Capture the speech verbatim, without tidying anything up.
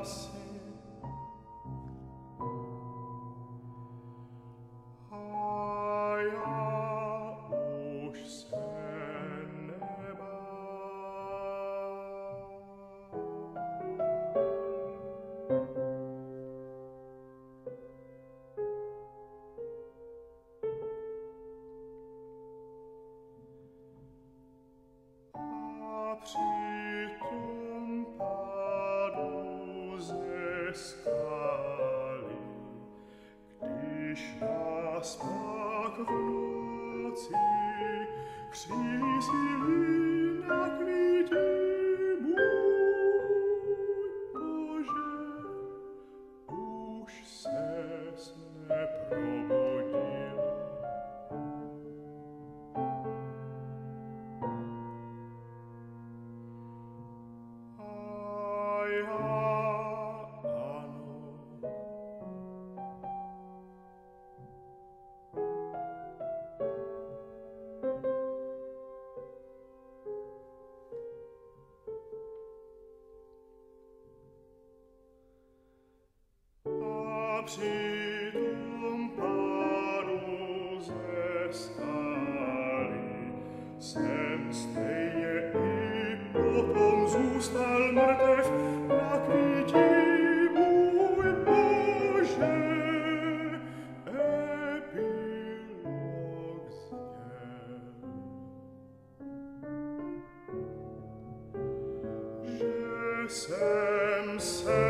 Přitom pádu ze skály, když nás pak v noci křížili na květí můj Bože, už ses neprobudil. Přitom pádu ze skály jsem stejně i potom zůstal mrtev na květí můj Bože. Epilog zněl, že jsem se